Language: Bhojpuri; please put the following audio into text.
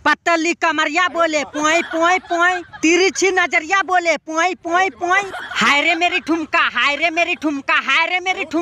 पतली कमरिया बोले पोई पोई पोई, तिरछी नजरिया बोले पोई पोई पोई। हाय रे मेरी ठुमका, हाय रे मेरी ठुमका, हाय रे मेरी ठुमका।